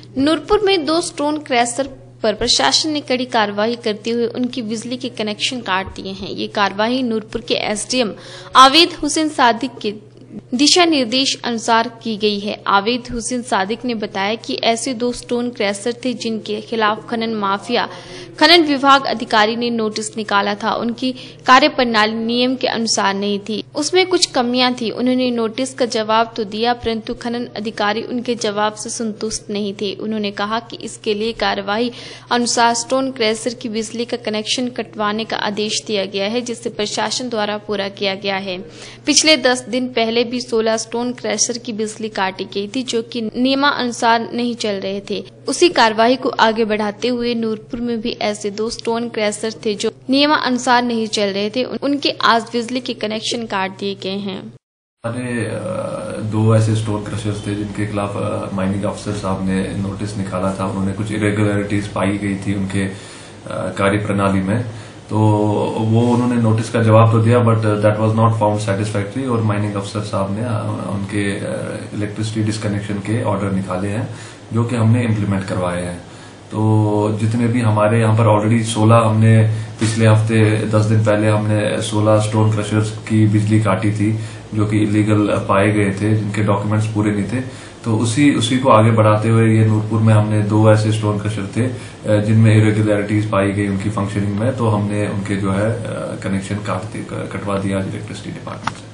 नूरपुर में 2 stone crusher पर प्रशासन ने कड़ी कार्रवाई करते हुए उनकी बिजली के कनेक्शन काट दिए हैं। ये कार्रवाई नूरपुर के एसडीएम आवेद हुसैन सादिक के दिशा निर्देश अनुसार की गई है। आवेद हुसैन सादिक ने बताया कि ऐसे 2 स्टोन क्रशर थे जिनके खिलाफ खनन माफिया खनन विभाग अधिकारी ने नोटिस निकाला था। उनकी कार्यप्रणाली नियम के अनुसार नहीं थी, उसमें कुछ कमियां थी। उन्होंने नोटिस का जवाब तो दिया, परंतु खनन अधिकारी उनके जवाब से संतुष्ट नहीं थे। उन्होंने कहा कि इसके लिए कार्यवाही अनुसार स्टोन क्रशर की बिजली का कनेक्शन कटवाने का आदेश दिया गया है, जिसे प्रशासन द्वारा पूरा किया गया है। पिछले 10 दिन पहले भी 16 स्टोन क्रशर की बिजली काटी गई थी, जो कि नियमानुसार नहीं चल रहे थे। उसी कार्रवाई को आगे बढ़ाते हुए नूरपुर में भी ऐसे 2 स्टोन क्रशर थे जो नियमानुसार नहीं चल रहे थे, उनके आज बिजली के कनेक्शन काट दिए गए हैं। हमारे 2 ऐसे स्टोन क्रशर्स थे जिनके खिलाफ माइनिंग अफसर साहब ने नोटिस निकाला था। उन्होंने कुछ इरेगुलरिटीज पाई गई थी उनके कार्यप्रणाली में, तो वो उन्होंने नोटिस का जवाब तो दिया, but that was not found satisfactory और माइनिंग अफसर साहब ने उनके इलेक्ट्रिसिटी डिस्कनेक्शन के ऑर्डर निकाले हैं, जो कि हमने इम्प्लीमेंट करवाए हैं। तो जितने भी हमारे यहाँ पर ऑलरेडी 16 हमने पिछले हफ्ते 10 दिन पहले हमने 16 स्टोन क्रशर्स की बिजली काटी थी, जो कि इलीगल पाए गए थे, जिनके डॉक्यूमेंट्स पूरे नहीं थे। तो उसी को आगे बढ़ाते हुए ये नूरपुर में हमने 2 ऐसे स्टोन क्रशर थे जिनमें इरेगुलरिटीज पाई गई उनकी फंक्शनिंग में, तो हमने उनके जो है कनेक्शन कटवा दिया इलेक्ट्रिसिटी डिपार्टमेंट से।